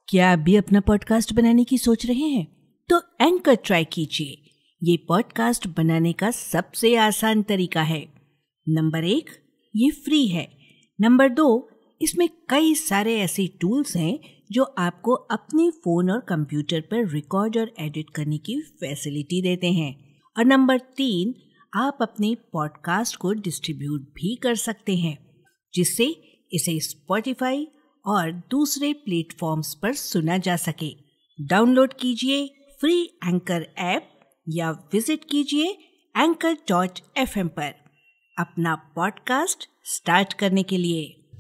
क्या आप भी अपना पॉडकास्ट बनाने की सोच रहे हैं? तो एंकर ट्राई कीजिए। ये पॉडकास्ट बनाने का सबसे आसान तरीका है। नंबर 1, ये फ्री है। नंबर 2, इसमें कई सारे ऐसे टूल्स हैं जो आपको अपने फोन और कंप्यूटर पर रिकॉर्ड और एडिट करने की फैसिलिटी देते हैं। और नंबर 3, आप अपने पॉडकास्ट को डिस्ट्रीब्यूट भी कर सकते हैं, जिससे इसे स्पॉटिफाई और दूसरे प्लेटफॉर्म्स पर सुना जा सके। डाउनलोड कीजिए फ्री एंकर ऐप या विजिट कीजिए anchor.fm पर अपना पॉडकास्ट स्टार्ट करने के लिए।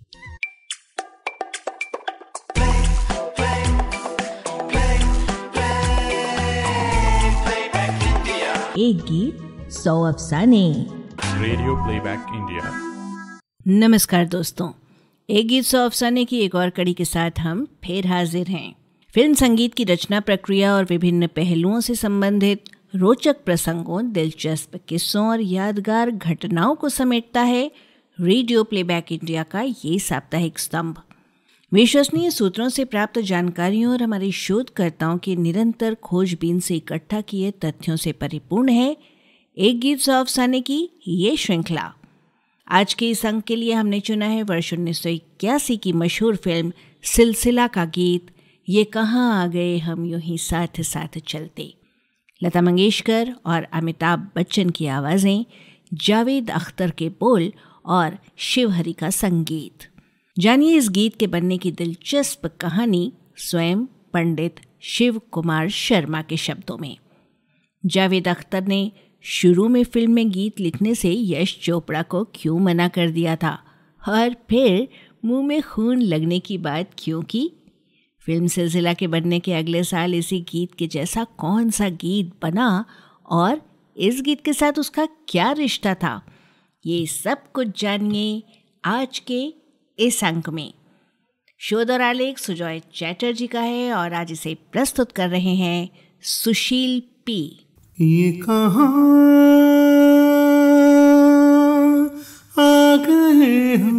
एक गीत 100 अफसाने। Radio playback India. नमस्कार दोस्तों, एक गीत 100 अफसाने की एक और कड़ी के साथ हम फिर हाजिर हैं। फिल्म संगीत की रचना प्रक्रिया और विभिन्न पहलुओं से संबंधित रोचक प्रसंगों, दिलचस्प किस्सों और यादगार घटनाओं को समेटता है रेडियो प्लेबैक इंडिया का ये साप्ताहिक स्तंभ। विश्वसनीय सूत्रों से प्राप्त जानकारियों और हमारे शोधकर्ताओं की निरंतर खोजबीन से इकट्ठा किए तथ्यों से परिपूर्ण है एक गीत 100 अफसाने की ये श्रृंखला। आज के इस अंक के लिए हमने चुना है वर्ष 1981 की मशहूर फिल्म सिलसिला का गीत ये कहाँ आ गए हम यूं ही साथ साथ चलते। लता मंगेशकर और अमिताभ बच्चन की आवाज़ें, जावेद अख्तर के बोल और शिवहरी का संगीत। जानिए इस गीत के बनने की दिलचस्प कहानी स्वयं पंडित शिव कुमार शर्मा के शब्दों में। जावेद अख्तर ने शुरू में फिल्म में गीत लिखने से यश चोपड़ा को क्यों मना कर दिया था और फिर मुंह में खून लगने की बात क्यों की? फिल्म सिलसिला के बनने के अगले साल इसी गीत के जैसा कौन सा गीत बना और इस गीत के साथ उसका क्या रिश्ता था? ये सब कुछ जानिए आज के इस अंक में। शोध और आलेख सुजॉय चैटर्जी का है और आज इसे प्रस्तुत कर रहे हैं सुशील पी। ये कहाँ आ गए हम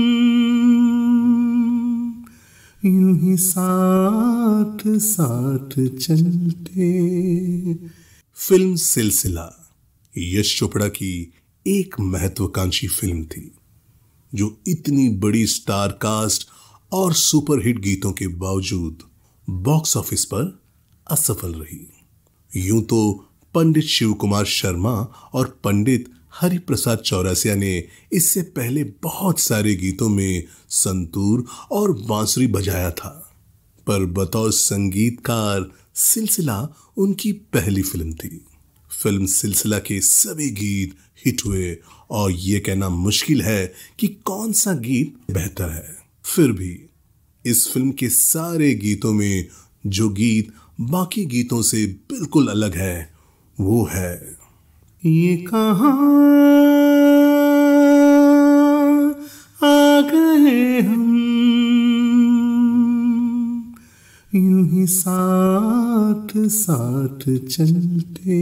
यूं ही साथ साथ चलते। फिल्म सिलसिला यश चोपड़ा की एक महत्वाकांक्षी फिल्म थी जो इतनी बड़ी स्टार कास्ट और सुपरहिट गीतों के बावजूद बॉक्स ऑफिस पर असफल रही। यूं तो पंडित शिव कुमार शर्मा और पंडित हरिप्रसाद चौरसिया ने इससे पहले बहुत सारे गीतों में संतूर और बांसुरी बजाया था, पर बतौर संगीतकार सिलसिला उनकी पहली फिल्म थी। फिल्म सिलसिला के सभी गीत हिट हुए और ये कहना मुश्किल है कि कौन सा गीत बेहतर है। फिर भी इस फिल्म के सारे गीतों में जो गीत बाकी गीतों से बिल्कुल अलग है वो है ये कहाँ आ गए हम यूं ही साथ साथ चलते।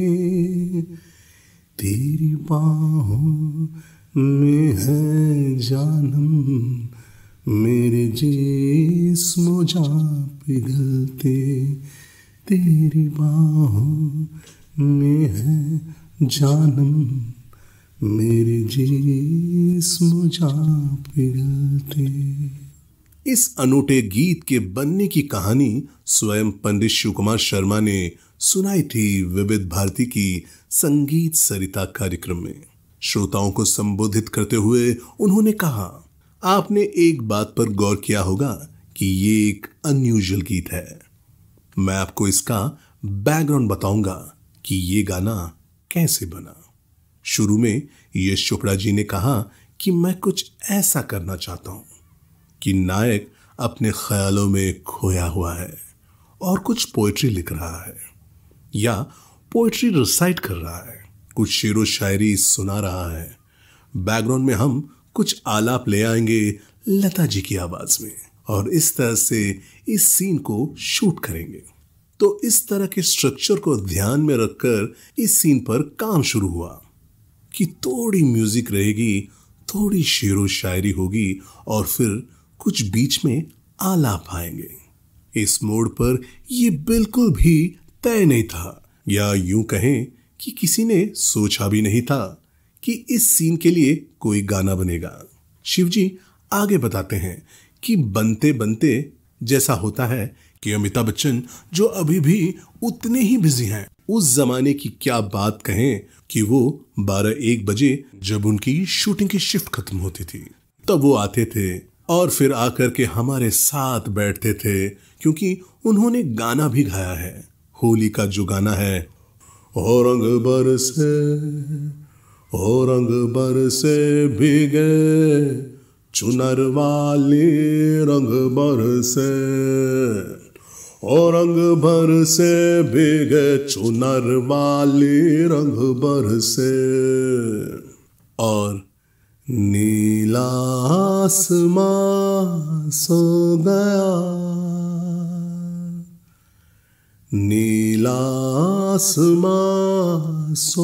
तेरी बाहों में है जानम मेरे जिस्म जा पिघलते। तेरी बाहों में है जानम मेरे जिस्म जा पिघलते। इस अनूठे गीत के बनने की कहानी स्वयं पंडित शिव कुमार शर्मा ने सुनाई थी विविध भारती की संगीत सरिता कार्यक्रम में। श्रोताओं को संबोधित करते हुए उन्होंने कहा, आपने एक बात पर गौर किया होगा कि ये एक अनयूजुअल गीत है। मैं आपको इसका बैकग्राउंड बताऊंगा कि ये गाना कैसे बना। शुरू में यश चोपड़ा जी ने कहा कि मैं कुछ ऐसा करना चाहता हूं कि नायक अपने ख्यालों में खोया हुआ है और कुछ पोएट्री लिख रहा है या पोएट्री रिसाइट कर रहा है, कुछ शेरो शायरी सुना रहा है। बैकग्राउंड में हम कुछ आलाप ले आएंगे लता जी की आवाज में और इस तरह से इस सीन को शूट करेंगे। तो इस तरह के स्ट्रक्चर को ध्यान में रखकर इस सीन पर काम शुरू हुआ कि थोड़ी म्यूजिक रहेगी, थोड़ी शेरो शायरी होगी और फिर कुछ बीच में आलाप आएंगे। इस मोड़ पर यह बिल्कुल भी तय नहीं था, या यूं कहें कि किसी ने सोचा भी नहीं था कि इस सीन के लिए कोई गाना बनेगा। शिवजी आगे बताते हैं कि बनते बनते जैसा होता है कि अमिताभ बच्चन, जो अभी भी उतने ही बिजी हैं, उस जमाने की क्या बात कहें कि वो 12-1 बजे जब उनकी शूटिंग की शिफ्ट खत्म होती थी तब वो आते थे और फिर आकर के हमारे साथ बैठते थे, क्योंकि उन्होंने गाना भी गाया है, होली का जो गाना है, ओ रंग बरसे, ओ रंग बरसे भीगे चुनर वाली रंग बरसे, ओ रंग बरसे भीगे चुनर वाली रंग बरसे, और नीला आसमां सो गया, नीला आसमां सो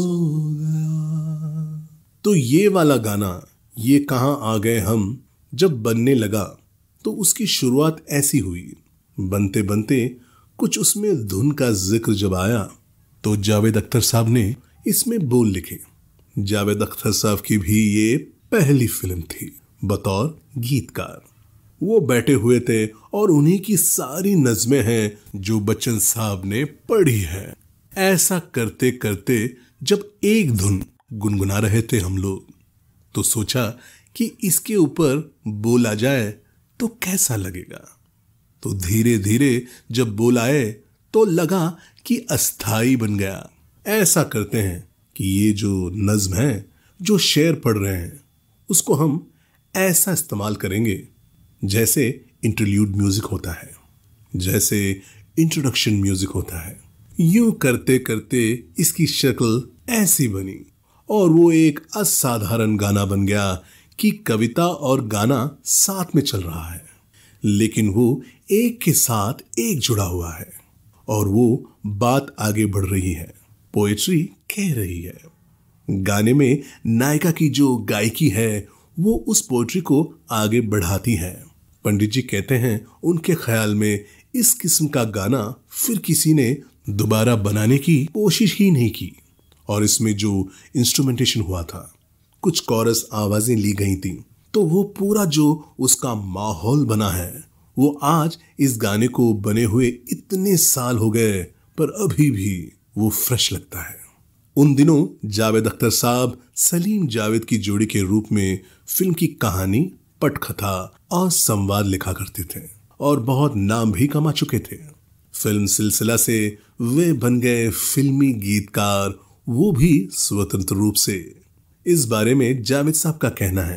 गया। तो ये वाला गाना, ये कहाँ आ गए हम, जब बनने लगा तो उसकी शुरुआत ऐसी हुई। बनते बनते कुछ उसमें धुन का जिक्र जब आया तो जावेद अख्तर साहब ने इसमें बोल लिखे। जावेद अख्तर साहब की भी ये पहली फिल्म थी बतौर गीतकार। वो बैठे हुए थे और उन्हीं की सारी नज़में हैं जो बच्चन साहब ने पढ़ी है। ऐसा करते करते जब एक धुन गुनगुना रहे थे हम लोग, तो सोचा कि इसके ऊपर बोला जाए तो कैसा लगेगा। तो धीरे धीरे जब बोल आए तो लगा कि अस्थाई बन गया। ऐसा करते हैं कि ये जो नज्म है, जो शेर पढ़ रहे हैं, उसको हम ऐसा इस्तेमाल करेंगे जैसे इंटरल्यूड म्यूजिक होता है, जैसे इंट्रोडक्शन म्यूजिक होता है। यूं करते करते इसकी शक्ल ऐसी बनी और वो एक असाधारण गाना बन गया कि कविता और गाना साथ में चल रहा है, लेकिन वो एक के साथ एक जुड़ा हुआ है और वो बात आगे बढ़ रही है, पोएट्री कह रही है। गाने में नायिका की जो गायकी है वो उस पोएट्री को आगे बढ़ाती है। पंडित जी कहते हैं उनके ख्याल में इस किस्म का गाना फिर किसी ने दोबारा बनाने की कोशिश ही नहीं की। और इसमें जो इंस्ट्रूमेंटेशन हुआ था, कुछ कोरस आवाजें ली गई थी, तो वो पूरा जो उसका माहौल बना है, वो आज इस गाने को बने हुए इतने साल हो गए पर अभी भी वो फ्रेश लगता है। उन दिनों जावेद अख्तर साहब सलीम जावेद की जोड़ी के रूप में फिल्म की कहानी, पटकथा और संवाद लिखा करते थे और बहुत नाम भी कमा चुके थे। फिल्म सिलसिला से वे बन गए फिल्मी गीतकार, वो भी स्वतंत्र रूप से। इस बारे में जावेद साहब का कहना है,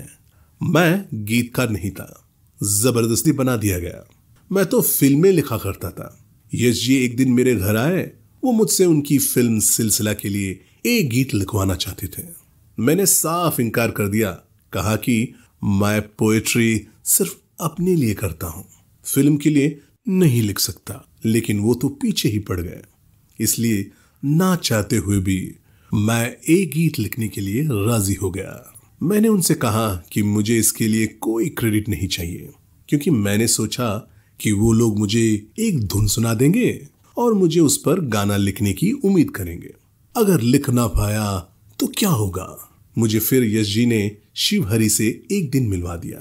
मैं गीतकार नहीं था, जबरदस्ती बना दिया गया। मैं तो फिल्में लिखा करता था। यश जी एक दिन मेरे घर आए, वो मुझसे उनकी फिल्म सिलसिला के लिए एक गीत लिखवाना चाहते थे। मैंने साफ इनकार कर दिया, कहा कि मैं पोएट्री सिर्फ अपने लिए करता हूं, फिल्म के लिए नहीं लिख सकता। लेकिन वो तो पीछे ही पड़ गए, इसलिए ना चाहते हुए भी मैं एक गीत लिखने के लिए राजी हो गया। मैंने उनसे कहा कि मुझे इसके लिए कोई क्रेडिट नहीं चाहिए, क्योंकि मैंने सोचा कि वो लोग मुझे एक धुन सुना देंगे और मुझे उस पर गाना लिखने की उम्मीद करेंगे। अगर लिख ना पाया तो क्या होगा। मुझे फिर यश जी ने शिव हरि से एक दिन मिलवा दिया।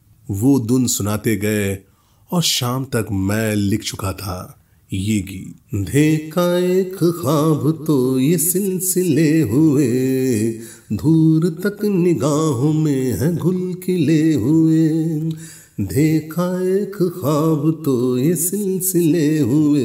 वो धुन सुनाते गए और शाम तक मैं लिख चुका था ये गीत। देखा एक ख्वाब तो ये सिलसिले हुए, दूर तक निगाहों में है गुल खिले हुए। देखा एक ख्वाब तो ये सिलसिले हुए,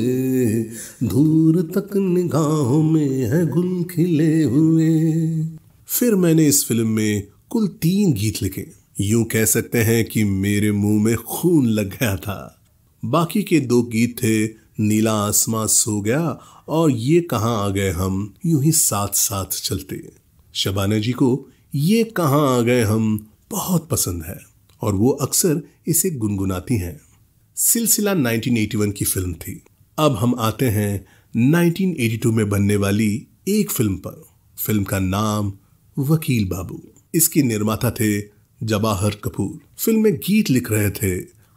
दूर तक निगाहों में है गुल खिले हुए। फिर मैंने इस फिल्म में कुल 3 गीत लिखे। यूं कह सकते हैं कि मेरे मुंह में खून लग गया था। बाकी के 2 गीत थे नीला आसमां सो गया और ये कहाँ आ गए हम, यूं ही साथ साथ चलते। शबाना जी को ये कहाँ आ गए हम बहुत पसंद है और वो अक्सर इसे गुनगुनाती हैं। सिलसिला 1981 की फिल्म थी। अब हम आते हैं 1982 में बनने वाली एक फिल्म पर। फिल्म का नाम वकील बाबू। इसके निर्माता थे जवाहर कपूर। फिल्म में गीत लिख रहे थे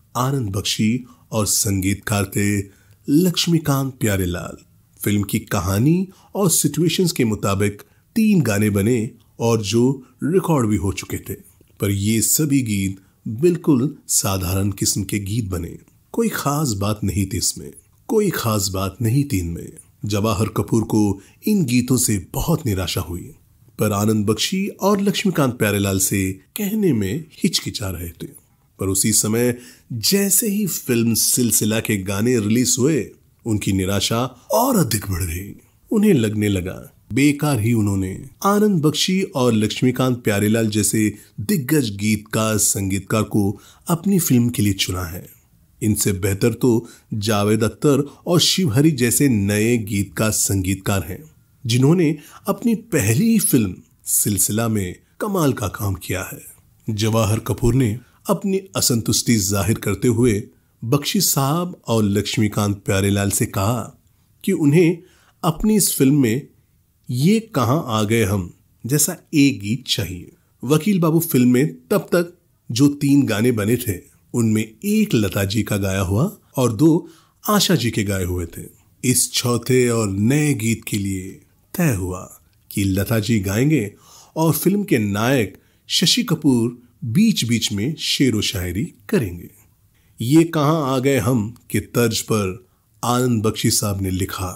आनंद बख्शी और संगीतकार थे लक्ष्मीकांत प्यारेलाल। फिल्म की कहानी और सिचुएशंस के मुताबिक 3 गाने बने और जो रिकॉर्ड भी हो चुके थे, पर ये सभी गीत बिल्कुल साधारण किस्म के गीत बने। कोई खास बात नहीं थी इसमें, कोई खास बात नहीं थी इनमें। जवाहर कपूर को इन गीतों से बहुत निराशा हुई, पर आनंद बख्शी और लक्ष्मीकांत प्यारेलाल से कहने में हिचकिचा रहे थे। पर उसी समय जैसे ही फिल्म सिलसिला के गाने रिलीज हुए, उनकी निराशा और अधिक बढ़ गई। उन्हें लगने लगा बेकार ही उन्होंने आनंद बख्शी और लक्ष्मीकांत प्यारेलाल जैसे दिग्गज गीतकार संगीतकार को अपनी फिल्म के लिए चुना है। इनसे बेहतर तो जावेद अख्तर और शिव हरी जैसे नए गीतकार संगीतकार हैं, जिन्होंने अपनी पहली फिल्म सिलसिला में कमाल का काम किया है। जवाहर कपूर ने अपनी असंतुष्टि जाहिर करते हुए बख्शी साहब और लक्ष्मीकांत प्यारेलाल से कहा कि उन्हें अपनी इस फिल्म में ये कहां आ गए हम जैसा एक गीत चाहिए। वकील बाबू फिल्म में तब तक जो 3 गाने बने थे, उनमें एक लता जी का गाया हुआ और 2 आशा जी के गाए हुए थे। इस चौथे और नए गीत के लिए तय हुआ कि लता जी गाएंगे और फिल्म के नायक शशि कपूर बीच बीच में शेरो शायरी करेंगे। ये कहां आ गए हम के तर्ज पर आनंद बख्शी साहब ने लिखा,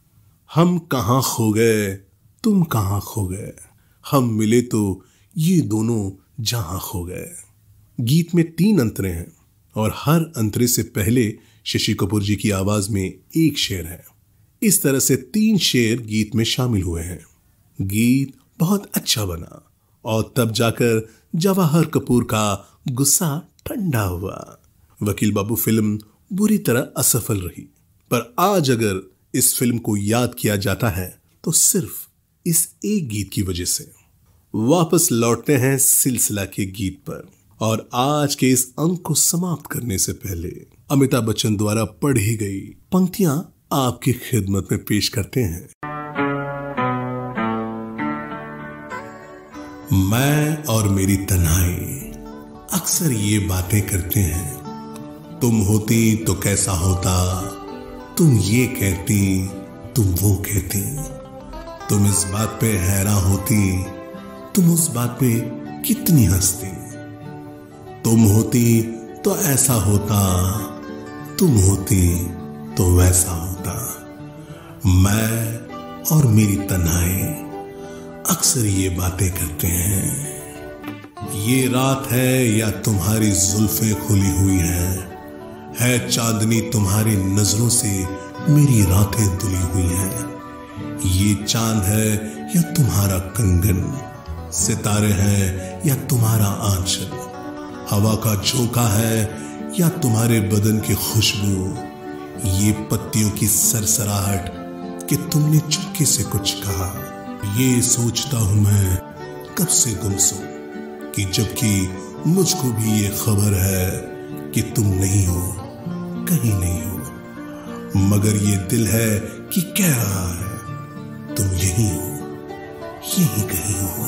हम कहां खो गए तुम कहां खो गए, हम मिले तो ये दोनों जहां खो गए। गीत में 3 अंतरे हैं और हर अंतरे से पहले शशि कपूर जी की आवाज में एक शेर है। इस तरह से 3 शेर गीत में शामिल हुए हैं। गीत बहुत अच्छा बना और तब जाकर जवाहर कपूर का गुस्सा ठंडा हुआ। वकील बाबू फिल्म बुरी तरह असफल रही, पर आज अगर इस फिल्म को याद किया जाता है तो सिर्फ इस एक गीत की वजह से। वापस लौटते हैं सिलसिला के गीत पर और आज के इस अंक को समाप्त करने से पहले अमिताभ बच्चन द्वारा पढ़ी गई पंक्तियां आपकी खिदमत में पेश करते हैं। मैं और मेरी तन्हाई अक्सर ये बातें करते हैं, तुम होती तो कैसा होता, तुम ये कहती तुम वो कहती, तुम इस बात पे हैरान होती, तुम उस बात पे कितनी हंसती, तुम होती तो ऐसा होता, तुम होती तो वैसा होता। मैं और मेरी तन्हाई अक्सर ये बातें करते हैं। ये रात है या तुम्हारी जुल्फें खुली हुई है चांदनी तुम्हारी नजरों से मेरी रातें धुली हुई हैं। ये चांद है या तुम्हारा कंगन, सितारे हैं या तुम्हारा आंचल, हवा का झोंका है या तुम्हारे बदन की खुशबू, ये पत्तियों की सरसराहट कि तुमने चुपके से कुछ कहा। ये सोचता हूं मैं कब से गुमसुम कि जबकि मुझको भी ये खबर है कि तुम नहीं हो, कहीं नहीं हो, मगर ये दिल है कि कह रहा है तुम यहीं हो, यहीं कहीं हो।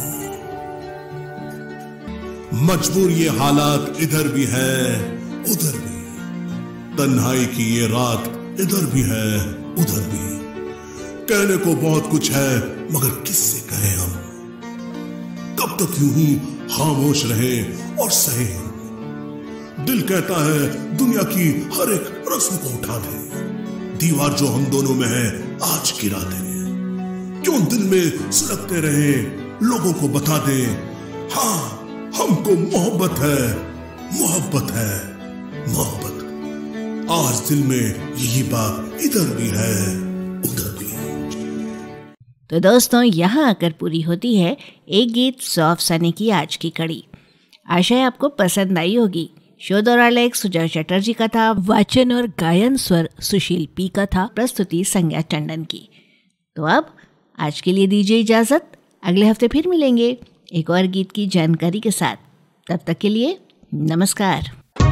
मजबूर ये हालात इधर भी है उधर भी, तन्हाई की ये रात इधर भी है उधर भी। कहने को बहुत कुछ है मगर किससे कहें हम, कब तक यूं ही खामोश रहे और सहे। दिल कहता है दुनिया की हर एक रस्म को उठा दे, दीवार जो हम दोनों में है आज गिरा दे। क्यों दिल में सिलकते रहे, लोगों को बता दे हाँ हमको मोहब्बत है, मोहब्बत है, मोहब्बत। आज दिल में यही बात इधर भी है उधर भी। तो दोस्तों, यहाँ आकर पूरी होती है एक गीत सौ अफसाने की आज की कड़ी। आशा है आपको पसंद आई होगी। शो द्वारा लेख सुजय चटर्जी का था, वाचन और गायन स्वर सुशील पी का था, प्रस्तुति संज्ञा टंडन की। तो अब आज के लिए दीजिए इजाजत, अगले हफ्ते फिर मिलेंगे एक और गीत की जानकारी के साथ। तब तक के लिए नमस्कार।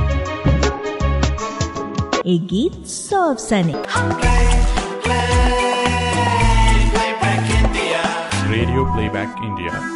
एक गीत सौ अफसाने। Radio Playback India.